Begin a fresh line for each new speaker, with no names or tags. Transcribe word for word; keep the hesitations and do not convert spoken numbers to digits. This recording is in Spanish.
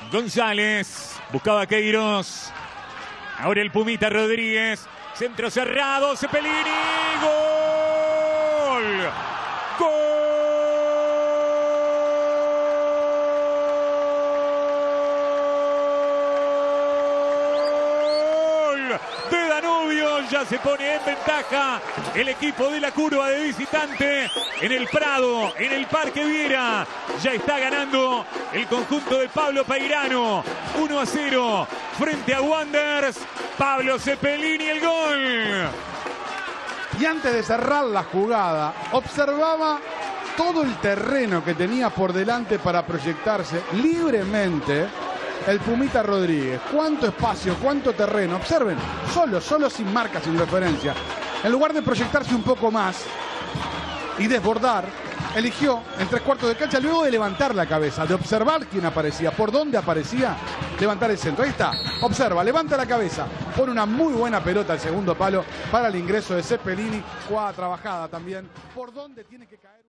González, buscaba a Queiroz. Ahora el Pumita Rodríguez. Centro cerrado, Cepelini. ¡Gol! ¡Gol! De Danubio, ya se pone en ventaja el equipo de la curva de visitante en el Prado, en el Parque Viera. Ya está ganando el conjunto de Pablo Peirano, uno a cero frente a Wanderers. Pablo Cepelini, el gol.
Y antes de cerrar la jugada, observaba todo el terreno que tenía por delante para proyectarse libremente el Pumita Rodríguez. Cuánto espacio, cuánto terreno. Observen, solo, solo sin marca, sin referencia. En lugar de proyectarse un poco más y desbordar, eligió en tres cuartos de cancha, luego de levantar la cabeza, de observar quién aparecía, por dónde aparecía, levantar el centro. Ahí está, observa, levanta la cabeza, pone una muy buena pelota al segundo palo para el ingreso de Cepelini. Jugada trabajada también, por dónde tiene que caer.